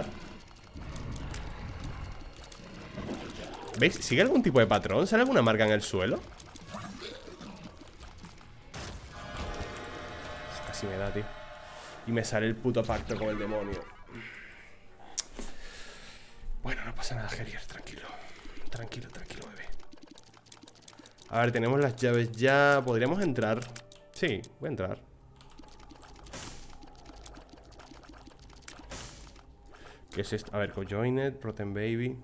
¿Veis? ¿Sigue algún tipo de patrón? ¿Sale alguna marca en el suelo? Casi me da, tío. Y me sale el puto pacto con el demonio. Bueno, no pasa nada, Harrier, tranquilo. Tranquilo, bebé. A ver, tenemos las llaves ya. ¿Podríamos entrar? Sí, voy a entrar. ¿Qué es esto? A ver, Cojoined, Protein Baby.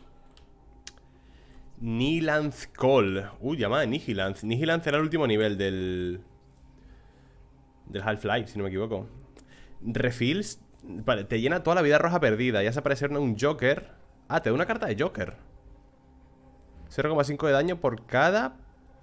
Nilanth Call. Llamada Nihilanth. Nihilanth era el último nivel del Half-Life, si no me equivoco. Refills. Vale, te llena toda la vida roja perdida. Ya se aparece un Joker. Ah, te da una carta de Joker. 0,5 de daño por cada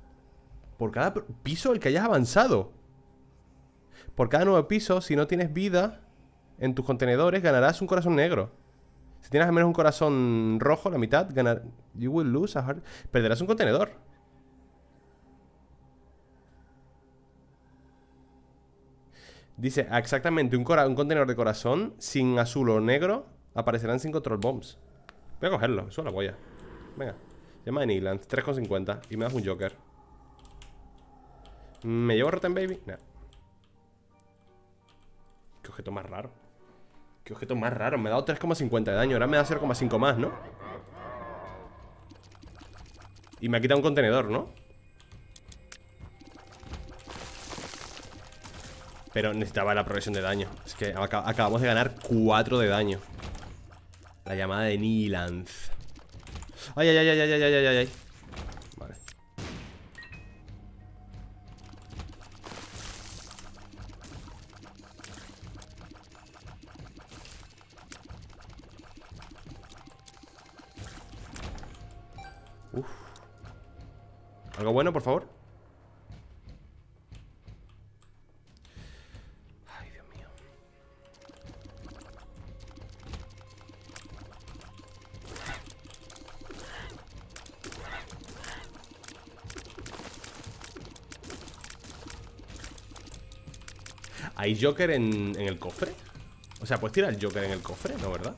piso al que hayas avanzado. Por cada nuevo piso, si no tienes vida en tus contenedores, ganarás un corazón negro. Si tienes al menos un corazón rojo, la mitad, ganar. You will lose a heart. Perderás un contenedor. Dice, exactamente un contenedor de corazón sin azul o negro aparecerán 5 troll bombs. Voy a cogerlo, eso es la polla. Venga, llama a Nihilanth, 3,50. Y me das un Joker. ¿Me llevo Rotten Baby? No. qué objeto más raro. Qué objeto más raro. Me ha dado 3,50 de daño. Ahora me da 0,5 más, ¿no? Y me ha quitado un contenedor, ¿no? Pero necesitaba la progresión de daño. Es que acabamos de ganar 4 de daño. La llamada de Nihilanth. Ay, ay, ay, ay, ay, ay, ay, ay. Vale. Uf. ¿Algo bueno, por favor? Ay, Dios mío. ¿Hay Joker en el cofre? O sea, ¿puedes tirar el Joker en el cofre? No, ¿verdad?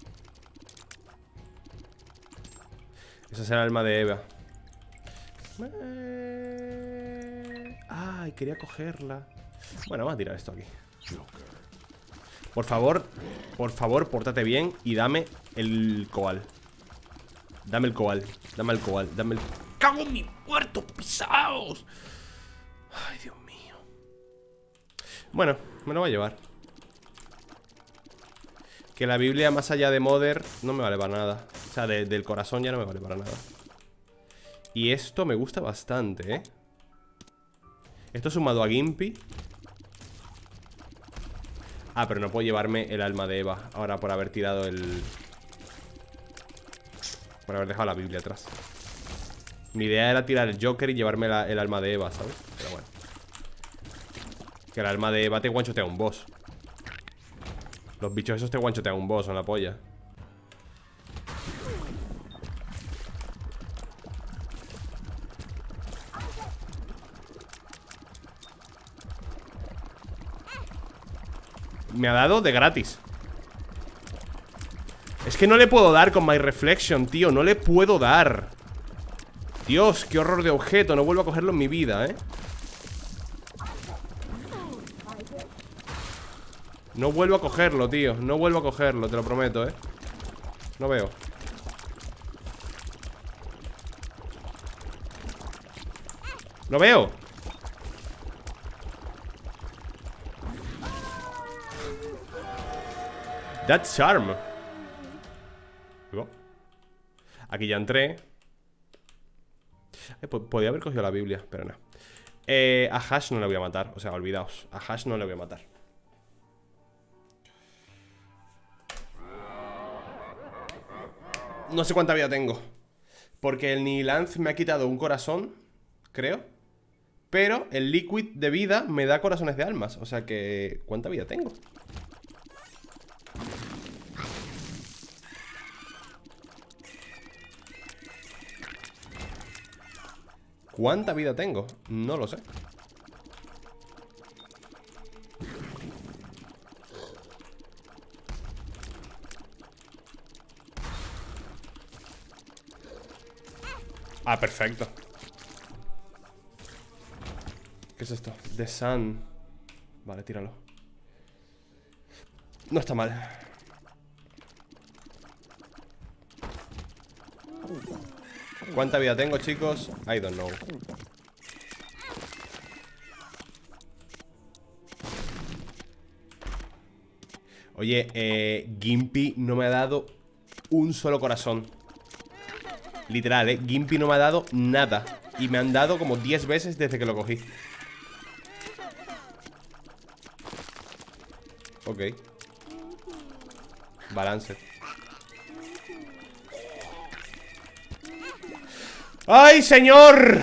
Esa es el alma de Eva. Ay, quería cogerla. Bueno, vamos a tirar esto aquí. Por favor, pórtate bien y dame el koal. Dame el koal, dame el koal, dame el... ¡Cago en mis muertos pisados! Ay, Dios mío. Bueno, me lo voy a llevar. Que la Biblia más allá de Mother no me vale para nada. O sea, del corazón ya no me vale para nada. Y esto me gusta bastante, ¿eh? Esto sumado a Gimpy. Ah, pero no puedo llevarme el alma de Eva ahora por haber tirado el... Por haber dejado la Biblia atrás. Mi idea era tirar el Joker y llevarme el alma de Eva, ¿sabes? Pero bueno. Que el alma de Eva te guanchotea un boss. Los bichos esos te guanchotean un boss, son la polla. Me ha dado de gratis. Es que no le puedo dar con My Reflection, tío. No le puedo dar. Dios, qué horror de objeto. No vuelvo a cogerlo en mi vida, ¿eh? No vuelvo a cogerlo, tío. No vuelvo a cogerlo, te lo prometo, ¿eh? No veo. ¡No veo! That charm. Aquí ya entré. Podría haber cogido la Biblia, pero no. A Hash no le voy a matar. O sea, olvidaos. A Hash no le voy a matar. No sé cuánta vida tengo. Porque el Nihilanth me ha quitado un corazón, creo. Pero el Liquid de vida me da corazones de almas. O sea que... ¿cuánta vida tengo? ¿Cuánta vida tengo? No lo sé. Ah, perfecto. ¿Qué es esto? The Sun. Vale, tíralo. No está mal. ¿Cuánta vida tengo, chicos? I don't know. Oye, Gimpy no me ha dado un solo corazón. Literal, Gimpy no me ha dado nada. Y me han dado como 10 veces desde que lo cogí. Ok. Balance. ¡Ay, señor!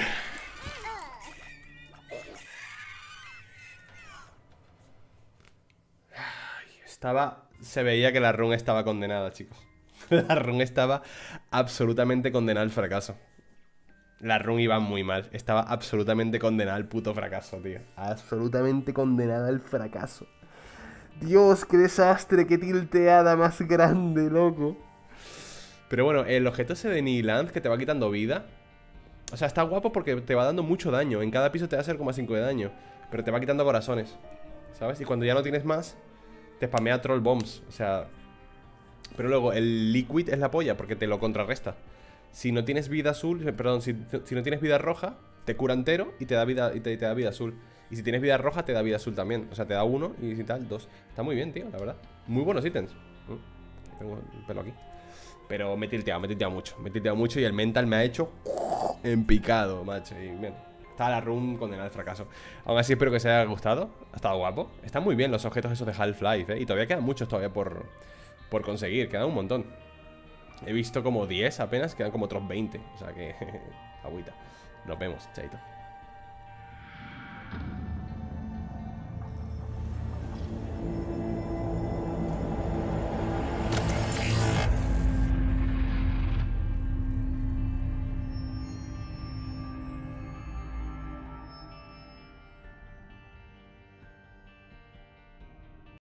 Se veía que la run estaba condenada, chicos. La run estaba absolutamente condenada al fracaso. La run iba muy mal. Estaba absolutamente condenada al puto fracaso, tío. Absolutamente condenada al fracaso. Dios, qué desastre, qué tilteada más grande, loco. Pero bueno, el objeto ese de Nihilanth que te va quitando vida. O sea, está guapo porque te va dando mucho daño. En cada piso te da 0,5 de daño. Pero te va quitando corazones, ¿sabes? Y cuando ya no tienes más, te spamea Troll Bombs. O sea... Pero luego el Liquid es la polla porque te lo contrarresta. Si no tienes vida azul, perdón, si no tienes vida roja, te cura entero y te da vida, te da vida azul. Y si tienes vida roja, te da vida azul también. O sea, te da 1 y si tal, 2. Está muy bien, tío, la verdad. Muy buenos ítems. Tengo el pelo aquí. Pero me he tilteado mucho. Me he tilteado mucho y el mental me ha hecho en picado, macho. Y bien, está la run condenada al fracaso. Aún así espero que os haya gustado. Ha estado guapo. Están muy bien los objetos esos de Half-Life, Y todavía quedan muchos todavía por conseguir. Quedan un montón. He visto como 10 apenas. Quedan como otros 20. O sea que... agüita. Nos vemos, chaito.